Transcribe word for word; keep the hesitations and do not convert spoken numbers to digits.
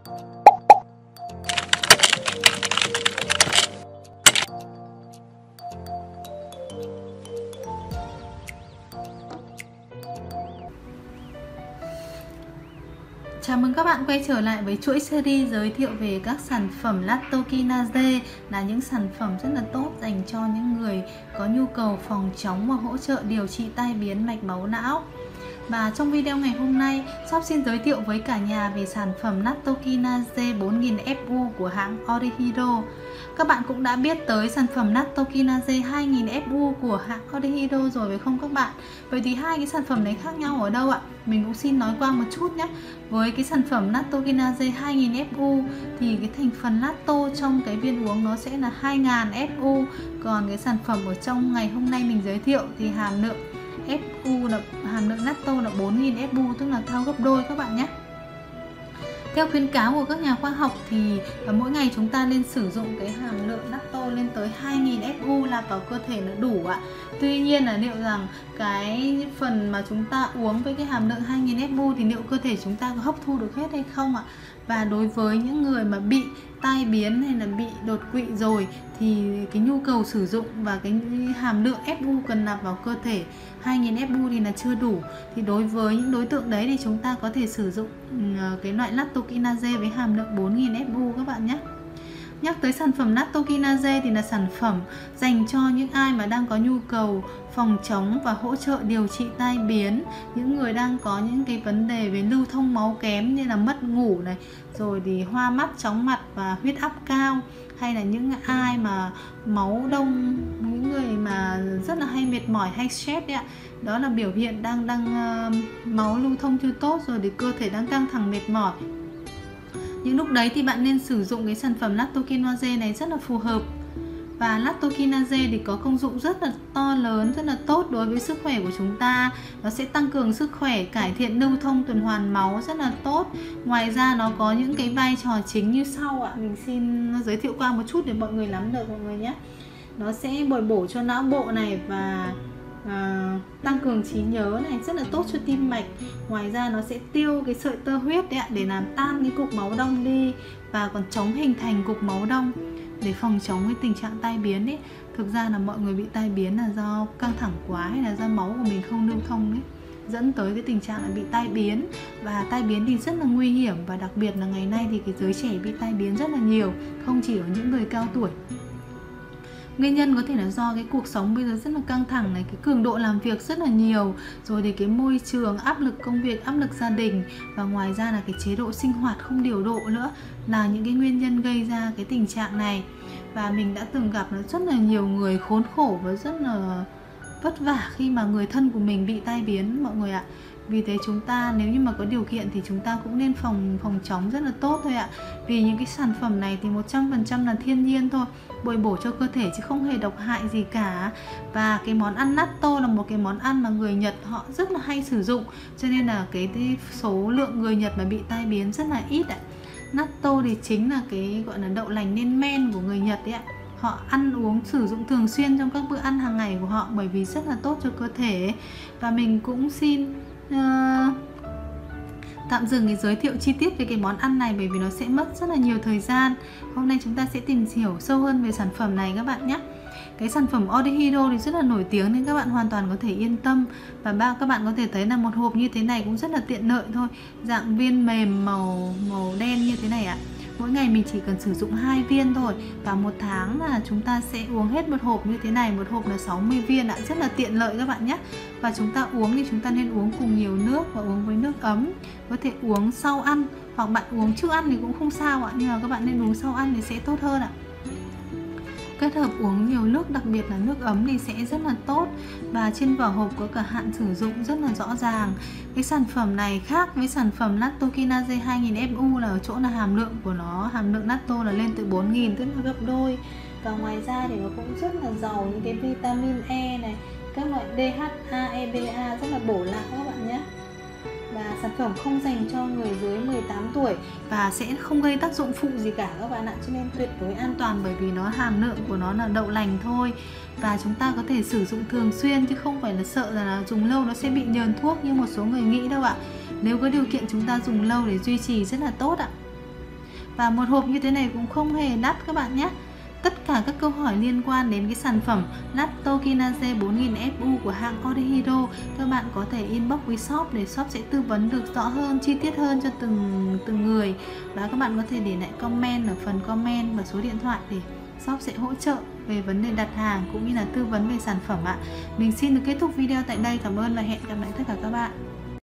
Chào mừng các bạn quay trở lại với chuỗi series giới thiệu về các sản phẩm Lactokinase, là những sản phẩm rất là tốt dành cho những người có nhu cầu phòng chống và hỗ trợ điều trị tai biến mạch máu não. Và trong video ngày hôm nay, shop xin giới thiệu với cả nhà về sản phẩm Lactokinase bốn nghìn F U của hãng Orihiro. Các bạn cũng đã biết tới sản phẩm Lactokinase hai nghìn F U của hãng Orihiro rồi phải không các bạn? Vậy thì hai cái sản phẩm này khác nhau ở đâu ạ? Mình cũng xin nói qua một chút nhé. Với cái sản phẩm Lactokinase hai nghìn F U thì cái thành phần lacto trong cái viên uống nó sẽ là hai nghìn F U. Còn cái sản phẩm ở trong ngày hôm nay mình giới thiệu thì hàm lượng F U là hàm lượng lacto là bốn nghìn F U, tức là cao gấp đôi các bạn nhé. Theo khuyến cáo của các nhà khoa học thì mỗi ngày chúng ta nên sử dụng cái hàm lượng lacto lên tới hai nghìn F U là vào cơ thể là đủ ạ. Tuy nhiên là liệu rằng cái phần mà chúng ta uống với cái hàm lượng hai nghìn F U thì liệu cơ thể chúng ta có hấp thu được hết hay không ạ? Và đối với những người mà bị tai biến hay là bị đột quỵ rồi thì cái nhu cầu sử dụng và cái hàm lượng F U cần nạp vào cơ thể hai nghìn F U thì là chưa đủ. Thì đối với những đối tượng đấy thì chúng ta có thể sử dụng cái loại Lactokinase với hàm lượng bốn nghìn F U các bạn nhé. Nhắc tới sản phẩm Lactokinase thì là sản phẩm dành cho những ai mà đang có nhu cầu phòng chống và hỗ trợ điều trị tai biến, những người đang có những cái vấn đề về lưu thông máu kém như là mất ngủ này, rồi thì hoa mắt, chóng mặt và huyết áp cao, hay là những ai mà máu đông, những người mà rất là hay mệt mỏi hay stress đấy ạ. Đó là biểu hiện đang đang uh, máu lưu thông chưa tốt rồi thì cơ thể đang căng thẳng mệt mỏi. Những lúc đấy thì bạn nên sử dụng cái sản phẩm Lactokinase này rất là phù hợp. Và Lactokinase thì có công dụng rất là to lớn, rất là tốt đối với sức khỏe của chúng ta. Nó sẽ tăng cường sức khỏe, cải thiện lưu thông tuần hoàn máu rất là tốt. Ngoài ra nó có những cái vai trò chính như sau ạ. Mình xin giới thiệu qua một chút để mọi người nắm được mọi người nhé. Nó sẽ bồi bổ cho não bộ này và À, tăng cường trí nhớ này, rất là tốt cho tim mạch. Ngoài ra nó sẽ tiêu cái sợi tơ huyết đấy ạ, để làm tan cái cục máu đông đi, và còn chống hình thành cục máu đông để phòng chống cái tình trạng tai biến ấy. Thực ra là mọi người bị tai biến là do căng thẳng quá hay là do máu của mình không lưu thông ấy, dẫn tới cái tình trạng là bị tai biến. Và tai biến thì rất là nguy hiểm, và đặc biệt là ngày nay thì cái giới trẻ bị tai biến rất là nhiều, không chỉ ở những người cao tuổi. Nguyên nhân có thể là do cái cuộc sống bây giờ rất là căng thẳng này, cái cường độ làm việc rất là nhiều, rồi thì cái môi trường, áp lực công việc, áp lực gia đình, và ngoài ra là cái chế độ sinh hoạt không điều độ nữa là những cái nguyên nhân gây ra cái tình trạng này. Và mình đã từng gặp rất là nhiều người khốn khổ và rất là vất vả khi mà người thân của mình bị tai biến mọi người ạ. Vì thế chúng ta nếu như mà có điều kiện thì chúng ta cũng nên phòng phòng chống rất là tốt thôi ạ. Vì những cái sản phẩm này thì một trăm phần trăm là thiên nhiên thôi, bồi bổ cho cơ thể chứ không hề độc hại gì cả. Và cái món ăn natto là một cái món ăn mà người Nhật họ rất là hay sử dụng, cho nên là cái, cái số lượng người Nhật mà bị tai biến rất là ít ạ. Natto thì chính là cái gọi là đậu lành lên men của người Nhật đấy ạ. Họ ăn uống sử dụng thường xuyên trong các bữa ăn hàng ngày của họ, bởi vì rất là tốt cho cơ thể. Và mình cũng xin uh, tạm dừng cái giới thiệu chi tiết về cái món ăn này, bởi vì nó sẽ mất rất là nhiều thời gian. Hôm nay chúng ta sẽ tìm hiểu sâu hơn về sản phẩm này các bạn nhé. Cái sản phẩm Orihiro thì rất là nổi tiếng nên các bạn hoàn toàn có thể yên tâm. Và ba các bạn có thể thấy là một hộp như thế này cũng rất là tiện lợi thôi, dạng viên mềm màu màu đen như thế này ạ. Mỗi ngày mình chỉ cần sử dụng hai viên thôi, và một tháng là chúng ta sẽ uống hết một hộp như thế này. Một hộp là sáu mươi viên ạ, rất là tiện lợi các bạn nhé. Và chúng ta uống thì chúng ta nên uống cùng nhiều nước và uống với nước ấm. Có thể uống sau ăn, hoặc bạn uống trước ăn thì cũng không sao ạ, nhưng mà các bạn nên uống sau ăn thì sẽ tốt hơn ạ. Kết hợp uống nhiều nước, đặc biệt là nước ấm thì sẽ rất là tốt. Và trên vỏ hộp có cả hạn sử dụng rất là rõ ràng. Cái sản phẩm này khác với sản phẩm Lactokinase hai nghìn F U là ở chỗ là hàm lượng của nó, hàm lượng lacto là lên tới bốn nghìn, tức là gấp đôi. Và ngoài ra thì nó cũng rất là giàu những cái vitamin E này, các loại đê hát a, e pê a rất là bổ lạc các bạn nhé. Và sản phẩm không dành cho người dưới mười tám tuổi và sẽ không gây tác dụng phụ gì cả các bạn ạ, cho nên tuyệt đối an toàn, bởi vì nó hàm lượng của nó là đậu lành thôi. Và chúng ta có thể sử dụng thường xuyên chứ không phải là sợ là dùng lâu nó sẽ bị nhờn thuốc như một số người nghĩ đâu ạ. Nếu có điều kiện chúng ta dùng lâu để duy trì rất là tốt ạ. Và một hộp như thế này cũng không hề đắt các bạn nhé. Tất cả các câu hỏi liên quan đến cái sản phẩm Lactokinase bốn nghìn F U của hãng Orihiro, các bạn có thể inbox với shop để shop sẽ tư vấn được rõ hơn, chi tiết hơn cho từng từng người. Và các bạn có thể để lại comment ở phần comment và số điện thoại để shop sẽ hỗ trợ về vấn đề đặt hàng cũng như là tư vấn về sản phẩm ạ. Mình xin được kết thúc video tại đây. Cảm ơn và hẹn gặp lại tất cả các bạn.